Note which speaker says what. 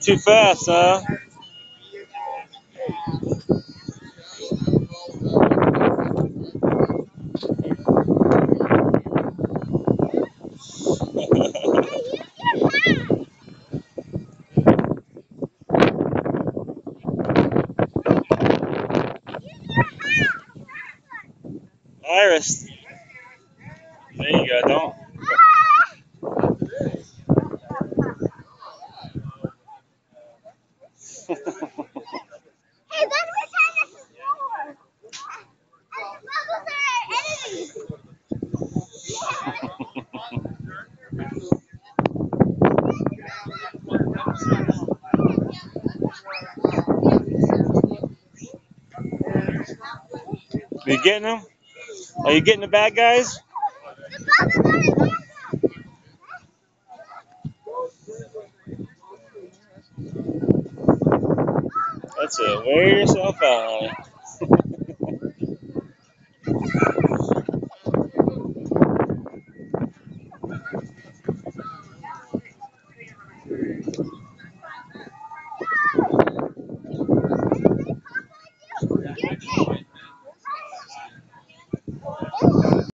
Speaker 1: Too fast, huh? Iris. There you go, don't.
Speaker 2: Hey, then we're trying to explore. And bubbles are enemies.
Speaker 1: Are you getting them? Are you getting the bad guys?
Speaker 2: The bubbles are enemies.
Speaker 1: That's it. Wear yourself out.